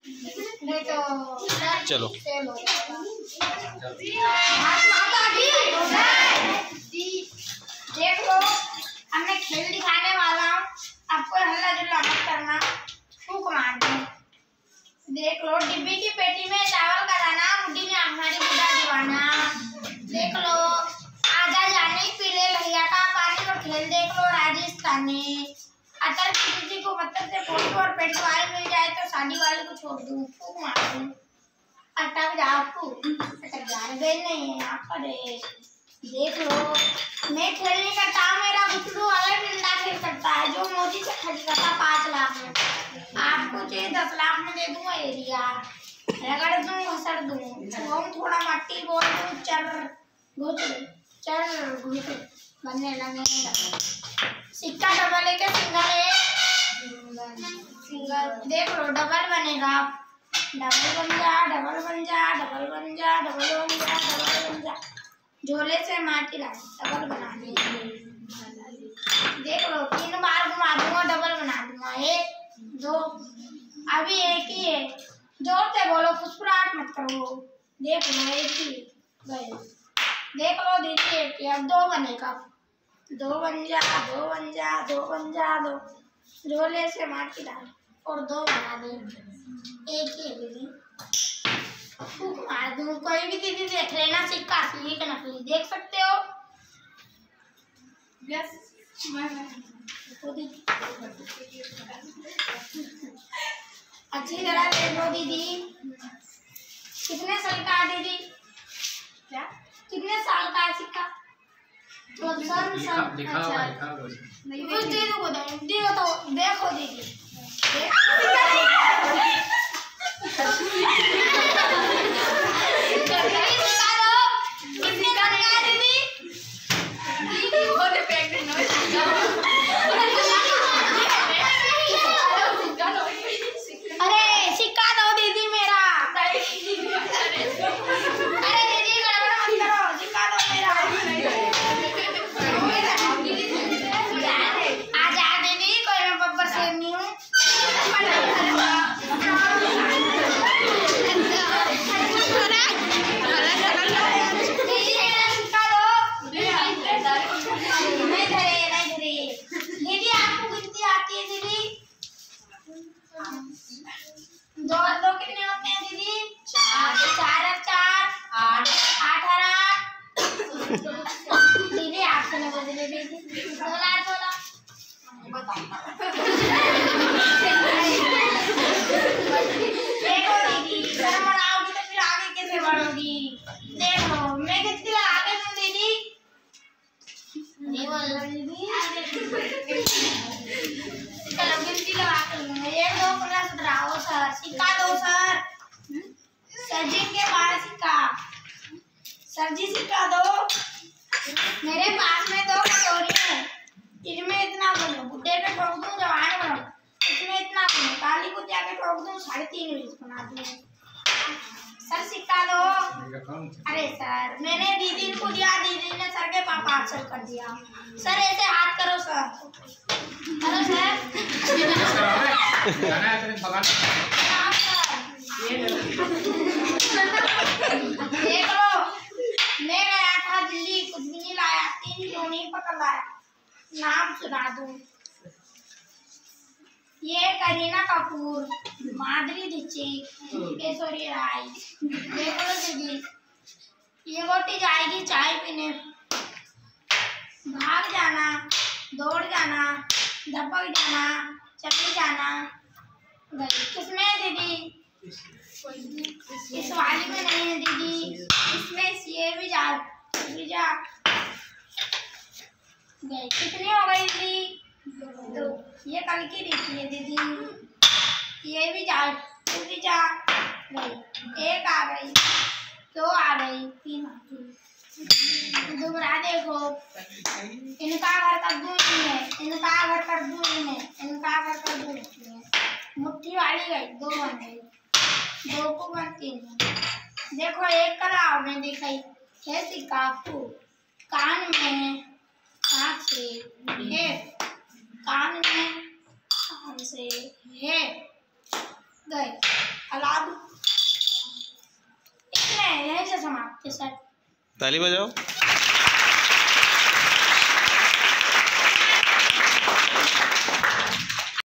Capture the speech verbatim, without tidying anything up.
चलो देख लो, अब मैं खेल दिखाने वाला हूँ। आपको हल्ला जुल्ला मत करना, फूक मार दूँ। देख लो, डिब्बी की पेटी में चावल का दाना, मुट्ठी में हमारी बुढ़ा दीवाना। देख लो, आजा जाने पीले लहिया का पानी में खेल। देख लो, राजस्थानी अतर की किसी को पत्थर से फोड़ और पेट वाली मिल जाए तो शादी वाले को छोड़ दूँ, फूक मार दूँ। अटक जा आपको, अटक जा रहे नहीं है आप पर। देख लो, मैं खेलने का काम मेरा गुटलू वाला डंडा खेल सकता है जो मोदी से खरीदा था पाँच लाख में। आपको चाहिए दस लाख में दे दूंगा एरिया, रगड़ दूँ घसड़ दूँ, वो थोड़ा मट्टी बोल दूँ, चल घुस चल घुस बनने लगेगा। सिक्का डबल है क्या सिंगल है? सिंगल। देख लो, डबल बनेगा, डबल बन जा, डबल बन जा, डबल बन जा, डबल बन जा, डबल बन जा। झोले से माटी ला डबल बना दी। देख लो, तीन बार घुमा दूंगा, डबल बना दूंगा। एक दो, अभी एक ही है, जोर से बोलो, फुसफुसाहट मत करो। देख लो, एक ही गए। देख लो दीदी, एक ही, अब दो बनेगा, दो बन जा, दो बन जा, दो बन जा, दो। झोले से माटी डाल और दो बना दे। एक ही है दीदी, फूक मार दूँ। कोई भी दीदी देख लेना, सिक्का असली का नकली देख सकते हो। यस, मैं अच्छी तरह देख लो दीदी। कितने साल का है दीदी? क्या कितने साल का है सिक्का? तो सन सन दिखा अच्छा दिखा नहीं दे दो दे तो देखो दीदी। अरे सिक्का दो दीदी मेरा। अरे दीदी गड़बड़ मत करो, सिक्का दो मेरा। आ जा दीदी, कोई मैं बब्बर शेर नहीं हूँ। दो दो कितने होते हैं दीदी? चार। चार और चार आठ, आठ और आठ दीदी आठ से नंबर दे दीदी। सोलह सोलह देखो दीदी, शर्म बढ़ाओगी तो फिर आगे कैसे बढ़ोगी? देखो मैं कितनी लगा के दूं दीदी? नहीं बोल रहा दीदी, चलो गिनती लगा के दूंगा। एक दो पंद्रह सत्रह। हो सर, सिक्का दो सर। सर जी के पास सिक्का, सर जी सिक्का दो। मेरे पास में दो कटोरी है, इनमें इतना बोलो, बुड्ढे पे ठोक दूं, जवान बनो इसमें इतना बोलो, काली को जाके ठोक दूं, साढ़े तीन इंच बना दूं। सर सिक्का दो। अरे सर, मैंने दीदी को दिया, दीदी ने सर के पापा हाथ कर दिया। सर ऐसे हाथ करो सर, करो सर। देख लो, मैं गया था दिल्ली, कुछ भी नहीं लाया, तीन किलो नहीं पकड़ लाया। नाम सुना दूं, ये करीना कपूर, माधुरी दीक्षित, ऐश्वर्या राय। देख लो दीदी, ये गोटी जाएगी चाय पीने, भाग जाना, दौड़ जाना, धपक जाना, चली जाना। किसमें है दीदी? इस वाली में नहीं है दीदी, इसमें ये भी जा, भी जा। गई कितनी हो गई दीदी? दो। ये कल की रीति है दीदी, ये भी जा, ये भी जा गई। एक आ गई, दो आ गई, तीन आ गई। दोबारा देखो, इनका घर कर दूं इन्हें, इनका घर कर दूं इन्हें, इनका घर कर दूं इन्हें। मुट्ठी वाली गई, दो बन गई, दो को बन तीन। देखो एक कला आपने दिखाई है सिक्का आपको, कान में आँख से है, कान में कान से है, गए। अलाद इतने यहीं से समाप्त है सर। ताली बजाओ।